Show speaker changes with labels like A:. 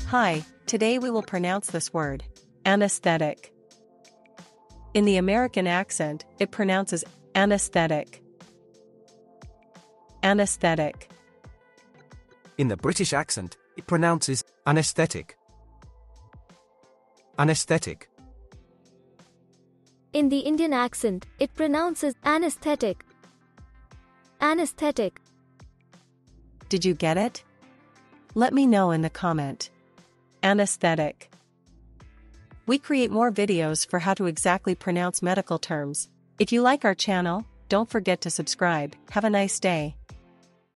A: Hi, today we will pronounce this word, anesthetic. In the American accent, it pronounces anesthetic. Anesthetic.
B: In the British accent, it pronounces anesthetic. Anesthetic.
C: In the Indian accent, it pronounces anesthetic. Anesthetic.
A: Did you get it? Let me know in the comment. Anesthetic. We create more videos for how to exactly pronounce medical terms. If you like our channel, don't forget to subscribe. Have a nice day.